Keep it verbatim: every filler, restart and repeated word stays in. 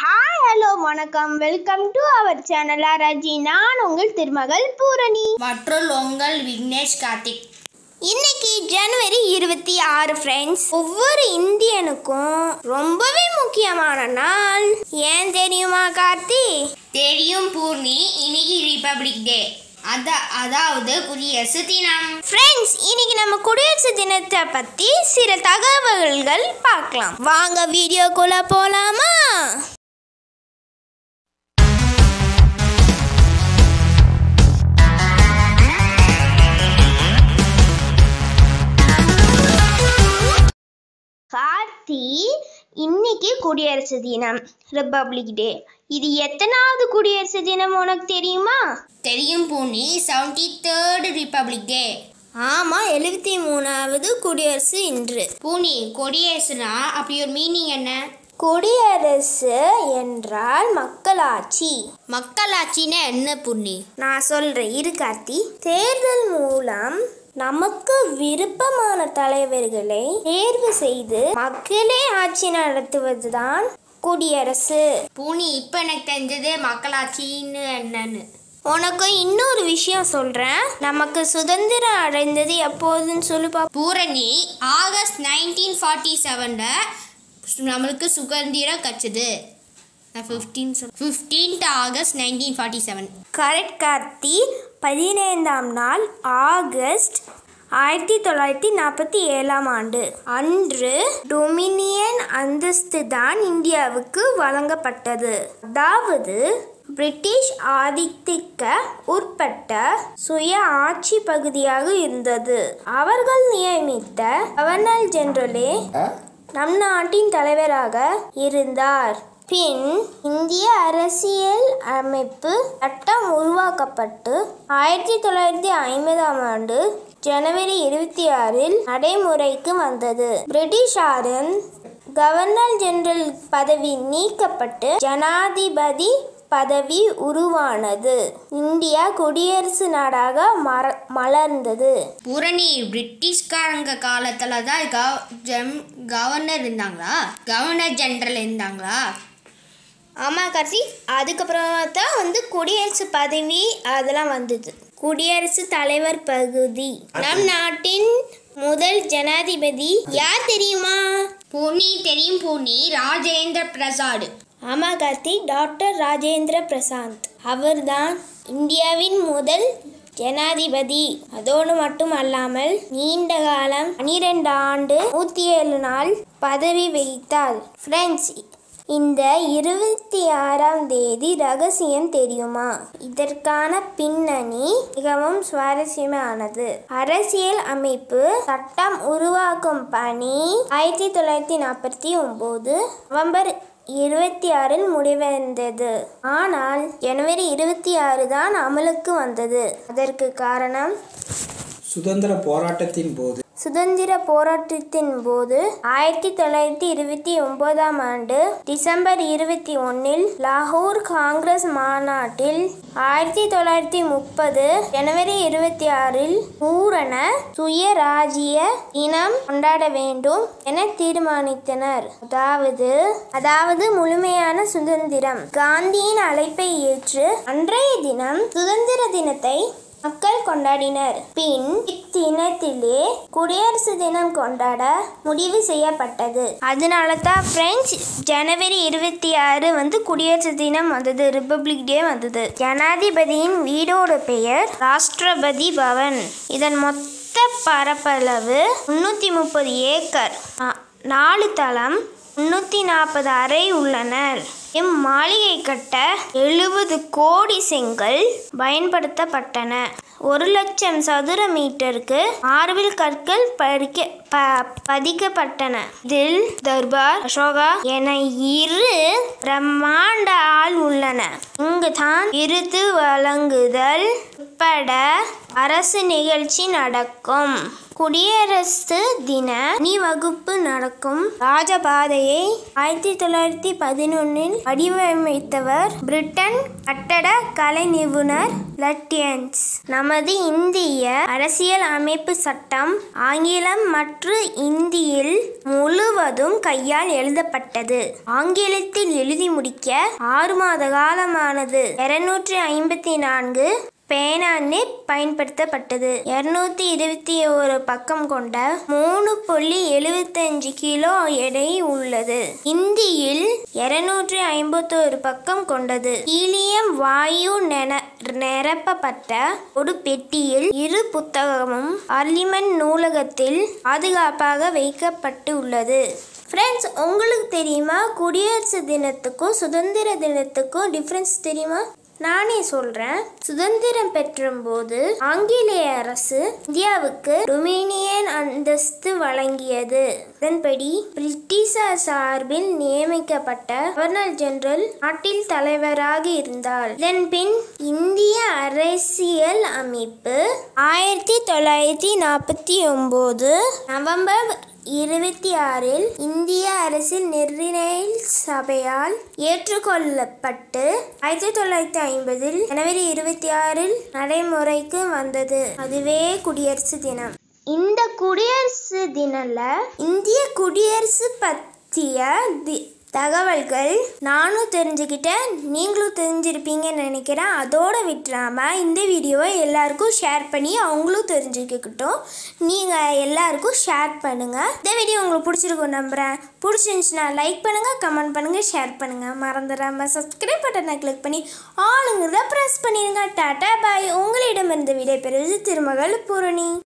Hi hello வணக்கம் welcome to our channel Raji. நான் உங்கள் திருமகள் பூரணி மற்றும் உங்கள் விக்னேஷ் கார்த்திக். இன்னைக்கு ஜனவரி இருபத்தி ஆறு ஃப்ரெண்ட்ஸ். ஒவ்வொரு இந்தியனுக்கும் ரொம்பவே முக்கியமான நாள். ஏன் தெரியுமா கார்த்தி? தெரியும் பூர்ணி. இன்னைக்கு ரிபப்ளிக் டே, அத அதாவது குடியரசு தினம். ஃப்ரெண்ட்ஸ், இன்னைக்கு நம்ம குடியரசு தினத்தை பத்தி சில தகவல்கள் பார்க்கலாம். வாங்க வீடியோக்குள்ள போலாமா? கார்த்தி, இன்னைக்கு குடியரசு தினம், ரிபப்ளிக் டே. இது எத்தனாவது குடியரசு தினம் உனக்கு தெரியுமா? தெரியும் Poorni. Seventy third republic day. ஆமா, எழுபத்தி மூணாவது குடியரசு இன்று. பூர்ணி, குடியரசுனா அப்படி ஒரு மீனிங் என்ன? குடியரசு என்றால் மக்களாட்சி. மக்களாட்சின்னா என்ன பூர்ணி? நான் சொல்றேன் இரு கார்த்தி. தேர்தல் மூலம் நமக்கு விருப்பமான தலைவர்களை தேர்வு செய்து மக்களே ஆட்சி நடத்துவதுதான் குடியரசு. பூர்ணி, இப்ப எனக்கு தெரிஞ்சது மக்களாட்சின்னு என்னன்னு. உனக்கு இன்னொரு விஷயம் சொல்றேன். நமக்கு சுதந்திரம் அடைந்தது எப்போதுன்னு சொல்லுப்பா. பூரணி, ஆகஸ்ட் நைன்டீன் ஃபார்ட்டி செவன்ல நம்மளுக்கு சுதந்திரம் கிடைச்சது. Fifteenth August nineteen forty seven. Correct Karthi. பதினைந்தாம் நாள் ஆகஸ்ட் ஆயிரத்தி தொள்ளாயிரத்தி நாற்பத்தி ஏழாம் ஆண்டு அன்று டொமினியன் அந்தஸ்து தான் இந்தியாவுக்கு வழங்கப்பட்டது. அதாவது பிரிட்டிஷ் ஆதிக்கத்திற்கு உட்பட்ட சுய ஆட்சி பகுதியாக இருந்தது. அவர்கள் நியமித்த கவர்னர் ஜெனரலே நம் நாட்டின் தலைவராக இருந்தார். பின் இந்திய அரசியல் அமைப்பு சட்டம் உருவாக்கப்பட்டு ஆயிரத்தி தொள்ளாயிரத்தி ஐம்பதாம் ஆண்டு ஜனவரி இருபத்தி ஆறில் நடைமுறைக்கு வந்தது. பிரிட்டிஷாரின் கவர்னர் ஜெனரல் பதவி நீக்கப்பட்டு ஜனாதிபதி பதவி உருவானது. இந்தியா குடியரசு நாடாக மலர்ந்தது. பூரணி, பிரிட்டிஷ்காரங்க காலத்துல தான் கவர்னர் இருந்தாங்களா? கவர்னர் ஜெனரல் இருந்தாங்களா? ஆமாம் கார்த்தி. அதுக்கப்புறமா தான் வந்து குடியரசு பதவி அதெல்லாம் வந்தது. குடியரசு தலைவர் பகுதி. நம் நாட்டின் முதல் ஜனாதிபதி யார் தெரியுமா? பூர்ணி, தெரியும் பூர்ணி. ராஜேந்திர பிரசாத். ஆமாம் கார்த்தி, டாக்டர் ராஜேந்திர பிரசாத். அவர்தான் இந்தியாவின் முதல் ஜனாதிபதி. அதோடு மட்டும் அல்லாமல் நீண்ட காலம் பனிரெண்டு ஆண்டு நூற்றி ஏழு நாள் பதவி வகித்தார். ஃப்ரெண்ட்ஸ், இந்த இருபத்தி ஆறாம் தேதி ரகசியம் தெரியுமா? இதற்கான பின்னணி மிகவும் சுவாரஸ்யமானது. அரசியல் அமைப்பு சட்டம் உருவாக்கும் பணி ஆயிரத்தி தொள்ளாயிரத்தி நாற்பத்தி ஒன்பது நவம்பர் இருபத்தி ஆறில் முடிவடைந்தது. ஆனால் ஜனவரி இருபத்தி ஆறு தான் அமலுக்கு வந்தது. அதற்கு காரணம் சுதந்திர போராட்டத்தின் போது சுதந்திர போராட்டத்தின் போது ஆயிரத்தி தொள்ளாயிரத்தி இருபத்தி ஒன்பதாம் ஆண்டு டிசம்பர் இருபத்தி ஒன்னில் லாகூர் காங்கிரஸ் மாநாட்டில் ஆயிரத்தி தொள்ளாயிரத்தி முப்பது ஜனவரி இருபத்தி ஆறில் பூரண சுயராஜ்ய தினம் கொண்டாட வேண்டும் என தீர்மானித்தனர். அதாவது அதாவது முழுமையான சுதந்திரம். காந்தியின் அழைப்பை ஏற்று அன்றைய தினம் சுதந்திர தினத்தை மக்கள் கொண்டாடினர். பின் இத்தினத்திலே குடியரசு தினம் கொண்டாட முடிவு செய்யப்பட்டது. அதனால தான் ஃப்ரெண்ட்ஸ், ஜனவரி இருபத்தி ஆறு வந்து குடியரசு தினம் வந்தது, ரிபப்ளிக் டே வந்தது. ஜனாதிபதியின் வீடோட பெயர் ராஷ்டிரபதி பவன். இதன் மொத்த பரப்பளவு முன்னூற்றி முப்பது ஏக்கர். நாலு தளம், முன்னூற்றி நாற்பது அறை உள்ளனர். இம்மாளிகை கட்ட எழுபது கோடி செங்கல் பயன்படுத்தப்பட்டன. ஒரு லட்சம் சதுர மீட்டருக்கு மார்பிள் கற்கள் பறிக்க ப பதிக்கப்பட்டன. இதில் தர்பார், அசோகா என இரு பிரம்மாண்ட ஆள் உள்ளன. இங்கு தான் விருது வழங்குதல் உட்பட அரசு நிகழ்ச்சி நடக்கும். குடியரசு தின அணிவகுப்பு நடக்கும் ராஜபாதையை ஆயிரத்தி தொள்ளாயிரத்தி பதினொன்னில் வடிவமைத்தவர் பிரிட்டன் கட்டட கலை நிபுணர் லட்டியன்ஸ். நமது இந்திய அரசியல் அமைப்பு சட்டம் ஆங்கிலம் மற்றும் இந்தியில் முழுவதும் கையால் எழுதப்பட்டது. ஆங்கிலத்தில் எழுதி முடிக்க ஆறு மாத காலமானது. இருநூற்றி ஐம்பத்தி நான்கு பேனான்னு பயன்படுத்தப்பட்டது. இருநூத்தி இருபத்தி ஒரு பக்கம் கொண்ட மூணு புள்ளி எழுபத்தஞ்சு கிலோ எடை உள்ளது. இந்தியில் இருநூற்றி ஐம்பத்தி ஒரு பக்கம் கொண்டது. ஹீலியம் வாயு நிரப்பப்பட்ட ஒரு பெட்டியில் இரு புத்தகமும் பார்லிமெண்ட் நூலகத்தில் பாதுகாப்பாக வைக்கப்பட்டு உள்ளது. ஃப்ரெண்ட்ஸ், உங்களுக்கு தெரியுமா குடியரசு தினத்துக்கும் சுதந்திர தினத்துக்கும் டிஃப்ரென்ஸ் தெரியுமா? நானே சொல்றேன். சுதந்திரம் பெற்றபோது ஆங்கிலேய அரசு இந்தியாவுக்கு டொமினியன் அந்தஸ்து வழங்கியது. இதன்படி பிரிட்டிஷார் சார்பில் நியமிக்கப்பட்ட கவர்னர் ஜெனரல் நாட்டில் தலைவராக இருந்தார். இதன் பின் இந்திய அரசியல் அமைப்பு ஆயிரத்தி தொள்ளாயிரத்தி நாற்பத்தி ஒன்பது நவம்பர் இருபத்தி ஆறில் இந்திய அரசியல் நிர்ணய சபையால் ஏற்றுக்கொள்ளப்பட்டு ஆயிரத்தி தொள்ளாயிரத்தி ஐம்பதில் ஜனவரி இருபத்தி ஆறில் நடைமுறைக்கு வந்தது. அதுவே குடியரசு தினம். இந்த குடியரசு தினம்ல இந்திய குடியரசு பற்றிய தகவல்கள் நானும் தெரிஞ்சுக்கிட்டேன், நீங்களும் தெரிஞ்சிருப்பீங்கன்னு நினைக்கிறேன். அதோட விட்டுறாம இந்த வீடியோவை எல்லாருக்கும் ஷேர் பண்ணி அவங்களும் தெரிஞ்சுக்கிட்டோம். நீங்கள் எல்லாருக்கும் ஷேர் பண்ணுங்கள். இந்த வீடியோ உங்களுக்கு பிடிச்சிருக்கும் நம்புகிறேன். பிடிச்சிருந்துச்சுன்னா லைக் பண்ணுங்கள், கமெண்ட் பண்ணுங்கள், ஷேர் பண்ணுங்கள். மறந்துடாமல் சப்ஸ்கிரைப் பட்டனை கிளிக் பண்ணி ஆளுங்கிறத ப்ரெஸ் பண்ணிடுங்க. டாட்டா பாய். உங்களிடமிருந்து விடைபெறுவது திருமகள் பூரணி.